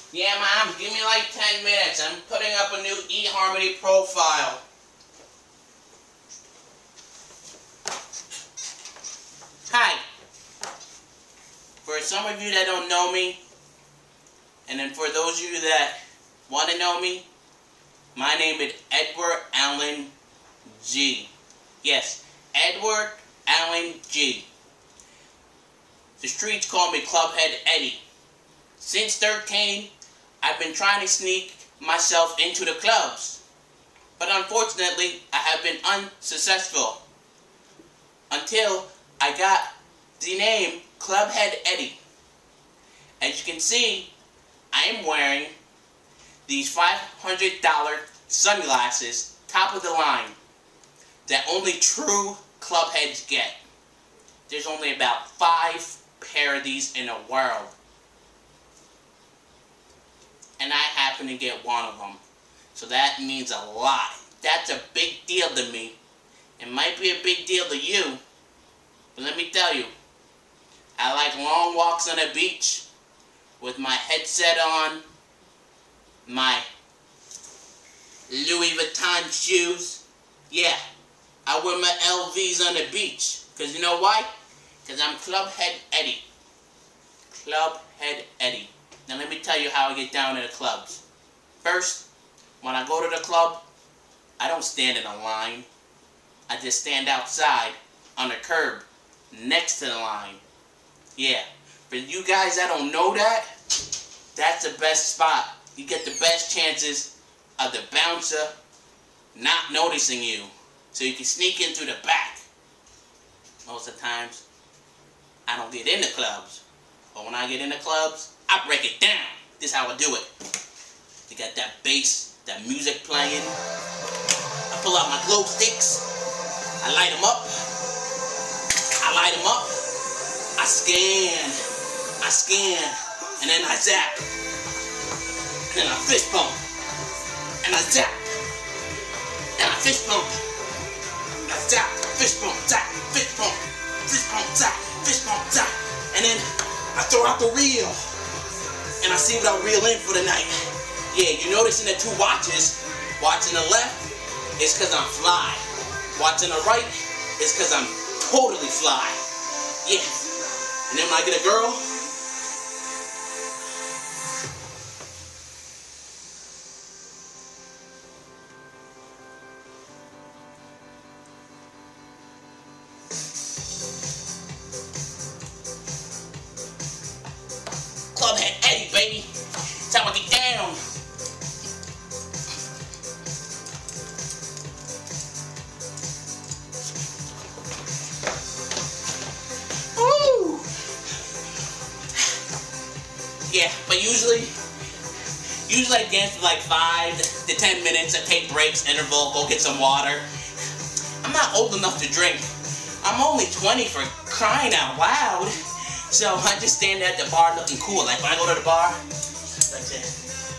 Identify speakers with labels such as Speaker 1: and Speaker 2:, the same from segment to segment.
Speaker 1: Yeah, Mom, give me like 10 minutes. I'm putting up a new eHarmony profile. Hi. For some of you that don't know me, and then for those of you that want to know me, my name is Edward Allen G. Yes, Edward Allen G. The streets call me Clubhead Eddie. Since 13, I've been trying to sneak myself into the clubs. But unfortunately, I have been unsuccessful. Until I got the name Clubhead Eddie. As you can see, I am wearing these $500 sunglasses, top of the line, that only true clubheads get. There's only about 5 pair of these in the world. And I happen to get one of them. So that means a lot. That's a big deal to me. It might be a big deal to you. But let me tell you, I like long walks on the beach with my headset on, my Louis Vuitton shoes. Yeah, I wear my LVs on the beach. Because you know why? Because I'm Clubhead Eddie. Clubhead Eddie. Now let me tell you how I get down to the clubs. First, when I go to the club, I don't stand in a line. I just stand outside on the curb next to the line. Yeah, for you guys that don't know that, that's the best spot. You get the best chances of the bouncer not noticing you. So you can sneak in through the back. Most of the times, I don't get in the clubs. But when I get in the clubs, I break it down. This is how I do it. You got that bass, that music playing. I pull out my glow sticks. I light them up. I scan, and then I zap. And then I fist pump. And I zap. And I fist pump. I zap, fist pump, zap, fist pump, zap, fist pump, zap. And then I throw out the reel. And I see what I'll reel in for the night. Yeah, you notice in the 2 watches, watching the left is because I'm fly. Watching the right is because I'm totally fly. Yeah. And then when I get a girl, Clubhead Eddie, baby. That's how I get down. Woo! Yeah, but usually I dance for like 5 to 10 minutes. I take breaks, interval, go get some water. I'm not old enough to drink. I'm only 20 for crying out loud. So I just stand at the bar looking cool. Like when I go to the bar, like this.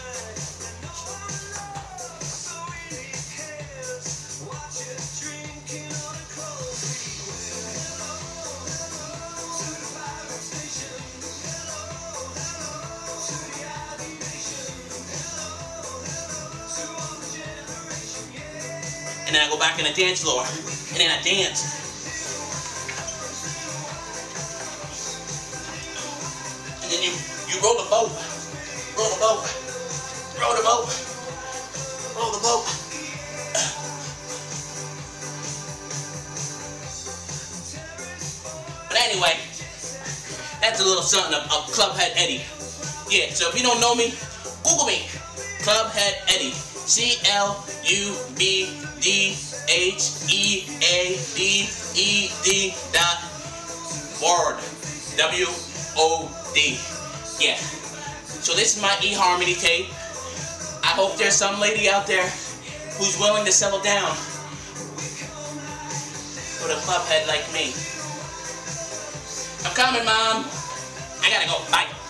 Speaker 1: And then I go back in the dance floor. And then I dance. And then you roll the boat. Roll the boat. Roll the boat. Roll the boat. But anyway, that's a little something of Clubhead Eddie. Yeah, so if you don't know me, Google me. Clubhead Eddie. CLUBHEADEAD.word. W-O-D. Yeah. So this is my eHarmony tape. I hope there's some lady out there who's willing to settle down with a clubhead like me. I'm coming, Mom. I gotta go. Bye.